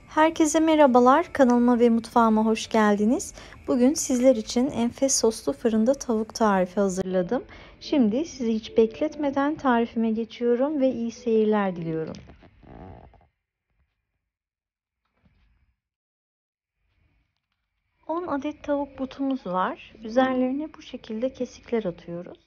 Herkese merhabalar. Kanalıma ve mutfağıma hoş geldiniz. Bugün sizler için enfes soslu fırında tavuk tarifi hazırladım. Şimdi sizi hiç bekletmeden tarifime geçiyorum ve iyi seyirler diliyorum. On adet tavuk butumuz var. Üzerlerine bu şekilde kesikler atıyoruz.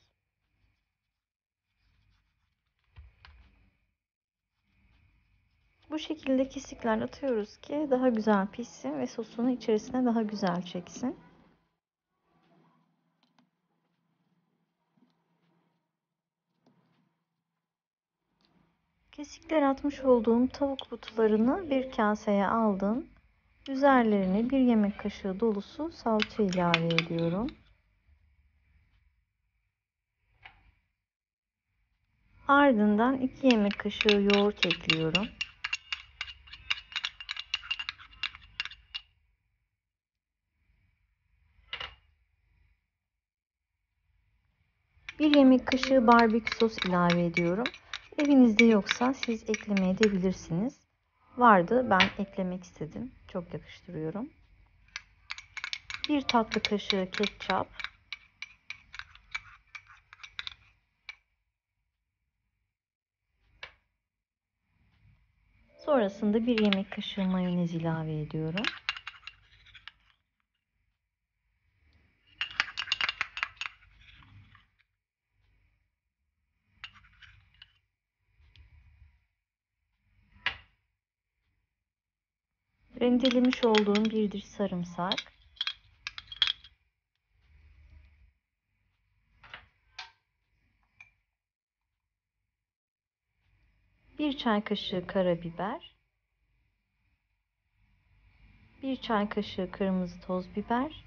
Bu şekilde kesikler atıyoruz ki daha güzel pişsin ve sosunu içerisine daha güzel çeksin. Kesikler atmış olduğum tavuk butlarını bir kaseye aldım. Üzerlerine 1 yemek kaşığı dolusu salça ilave ediyorum. Ardından 2 yemek kaşığı yoğurt ekliyorum. Bir yemek kaşığı barbekü sos ilave ediyorum. Evinizde yoksa siz eklemeye de bilirsiniz. Vardı, ben eklemek istedim. Çok yakıştırıyorum. 1 tatlı kaşığı ketçap. Sonrasında 1 yemek kaşığı mayonez ilave ediyorum. Rendelemiş olduğum bir diş sarımsak. 1 çay kaşığı karabiber. 1 çay kaşığı kırmızı toz biber.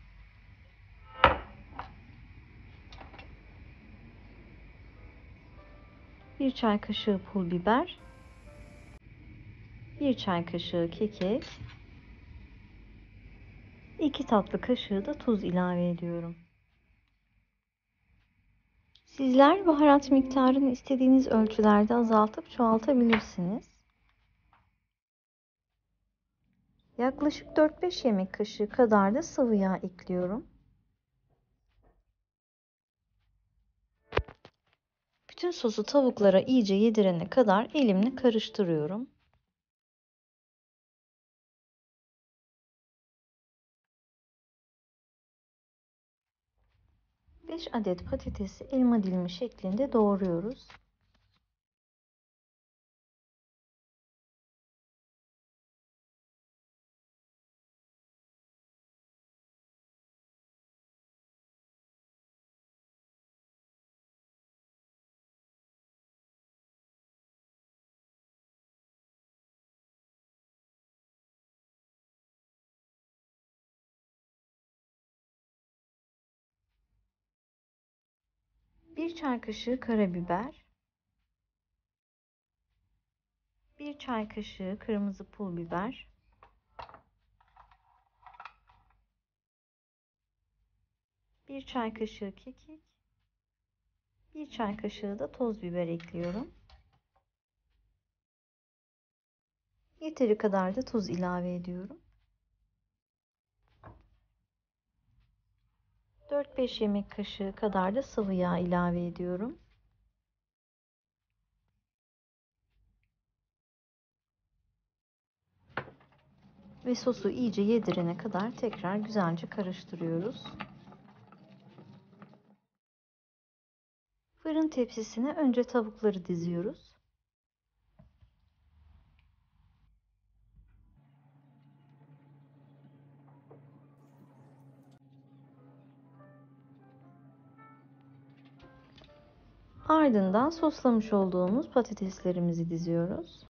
1 çay kaşığı pul biber. 1 çay kaşığı kekik. 2 tatlı kaşığı da tuz ilave ediyorum. Sizler baharat miktarını istediğiniz ölçülerde azaltıp çoğaltabilirsiniz. Yaklaşık 4-5 yemek kaşığı kadar da sıvı yağ ekliyorum. Bütün sosu tavuklara iyice yedirene kadar elimle karıştırıyorum. Beş adet patatesi elma dilimi şeklinde doğruyoruz. Bir çay kaşığı karabiber, 1 çay kaşığı kırmızı pul biber, 1 çay kaşığı kekik, 1 çay kaşığı da toz biber ekliyorum. Yeteri kadar da tuz ilave ediyorum. 4-5 yemek kaşığı kadar da sıvı yağ ilave ediyorum. Ve sosu iyice yedirene kadar tekrar güzelce karıştırıyoruz. Fırın tepsisine önce tavukları diziyoruz. Ardından soslamış olduğumuz patateslerimizi diziyoruz.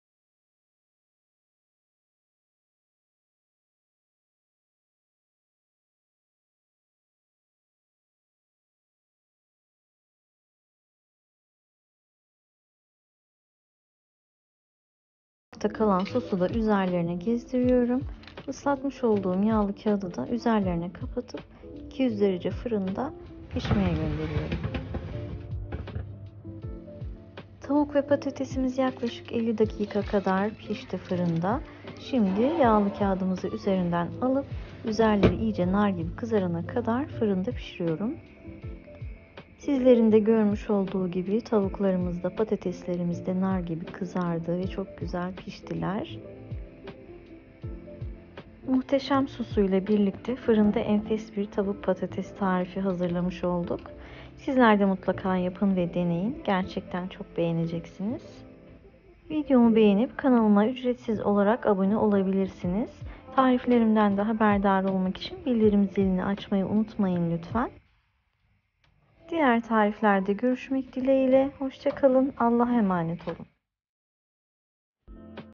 Kalan sosu da üzerlerine gezdiriyorum. Islatmış olduğum yağlı kağıdı da üzerlerine kapatıp 200 derece fırında pişmeye gönderiyorum. Tavuk ve patatesimiz yaklaşık 50 dakika kadar pişti fırında. Şimdi yağlı kağıdımızı üzerinden alıp üzerleri iyice nar gibi kızarana kadar fırında pişiriyorum. Sizlerin de görmüş olduğu gibi tavuklarımız da patateslerimiz de nar gibi kızardı ve çok güzel piştiler. Muhteşem sosuyla birlikte fırında enfes bir tavuk patates tarifi hazırlamış olduk. Sizler de mutlaka yapın ve deneyin. Gerçekten çok beğeneceksiniz. Videomu beğenip kanalıma ücretsiz olarak abone olabilirsiniz. Tariflerimden de haberdar olmak için bildirim zilini açmayı unutmayın lütfen. Diğer tariflerde görüşmek dileğiyle. Hoşça kalın. Allah'a emanet olun.